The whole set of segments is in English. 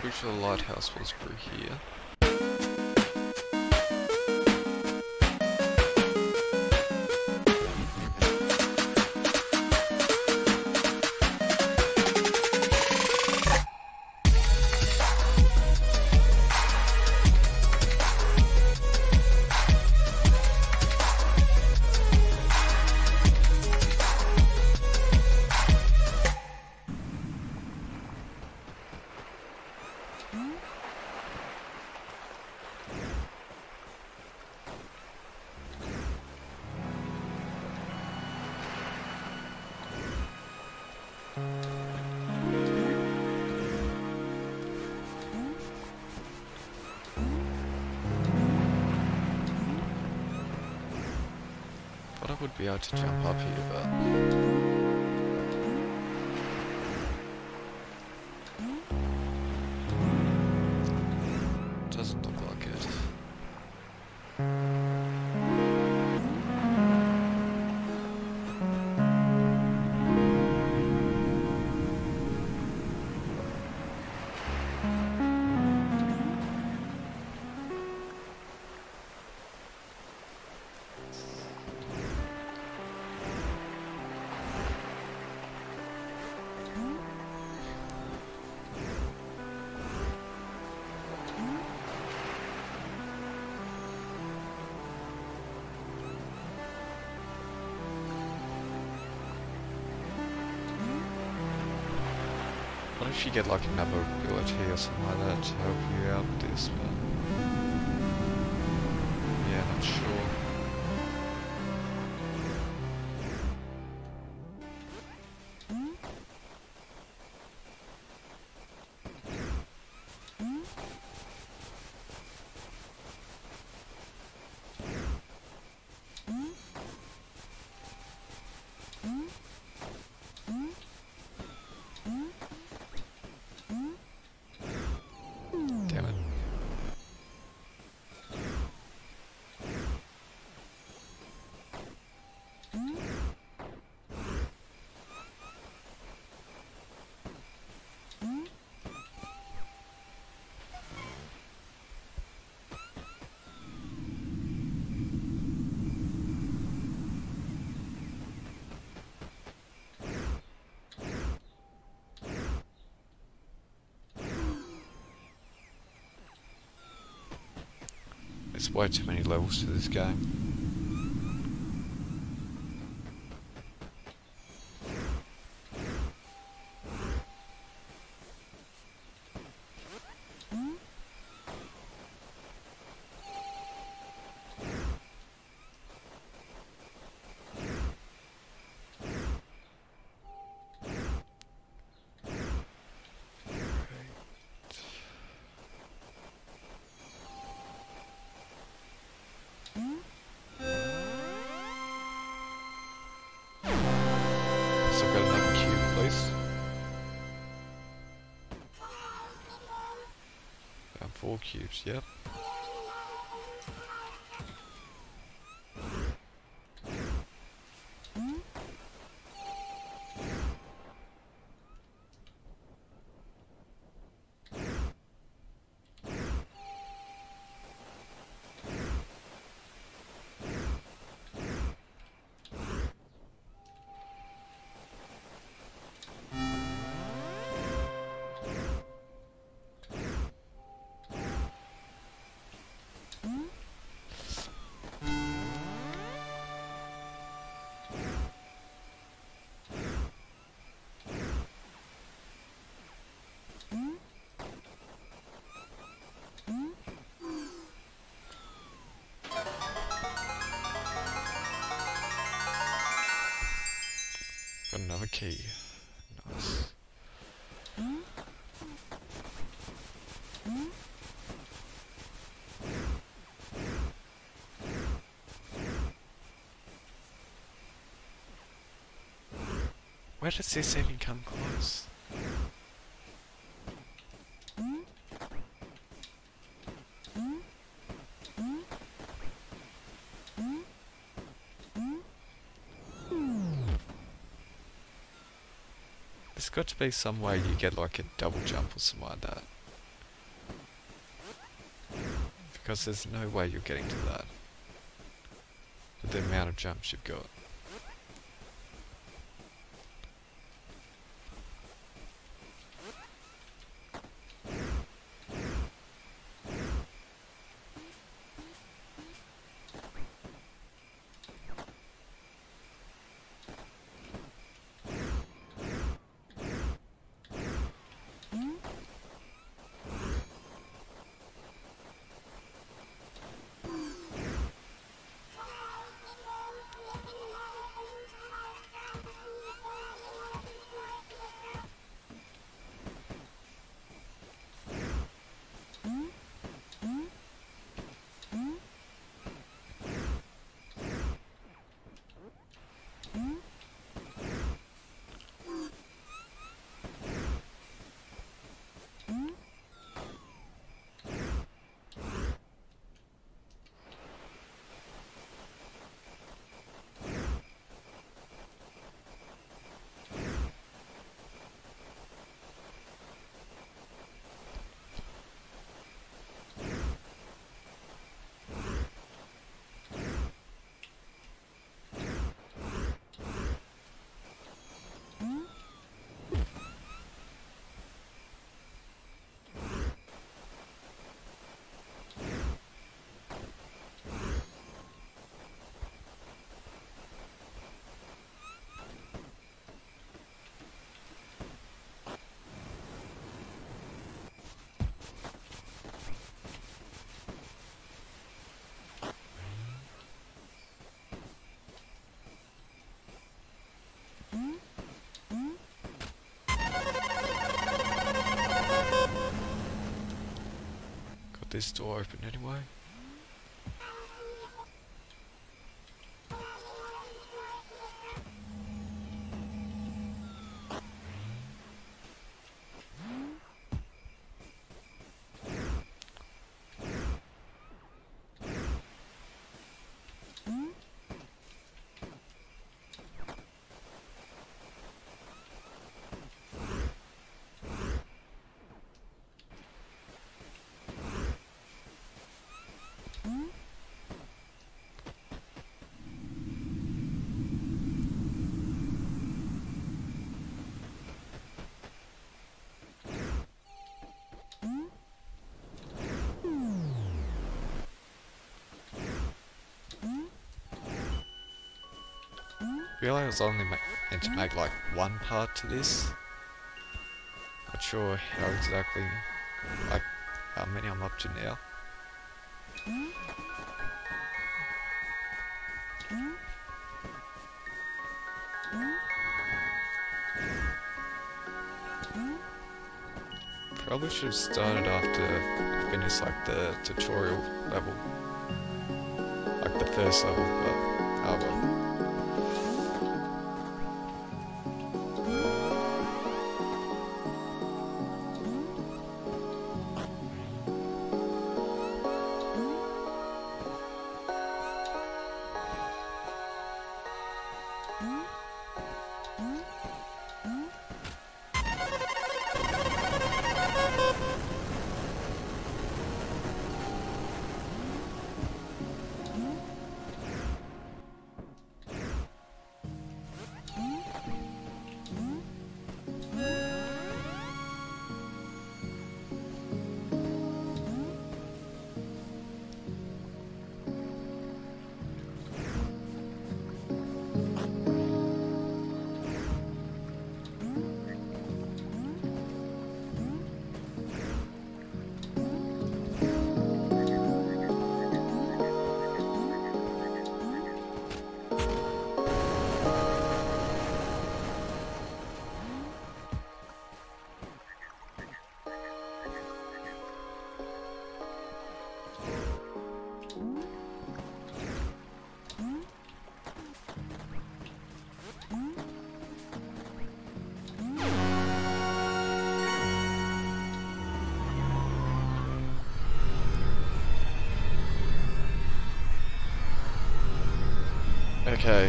Pretty sure the lighthouse was through here. Thought I would be able to jump up here, but... doesn't look like it. What if you get like another ability or something like that to help you out with this, but... yeah, not sure. Damn it. There's way too many levels to this game. So I've got another cube, please. Found 4 cubes, yep. Got another key. Nice. Where does this even come close? There's got to be some way you get like a double jump or something like that. Because there's no way you're getting to that with the amount of jumps you've got. This door open anyway. I was only meant to make like one part to this. Not sure how exactly, like how many I'm up to now. Probably should have started after I finished like the tutorial level. Like the first level, but oh well. Okay,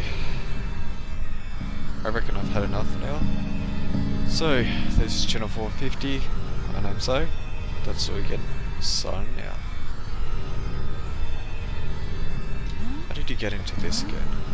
I reckon I've had enough now. So, this is channel 450, my name's Zoe, that's all we get, signing out. did you get into this again?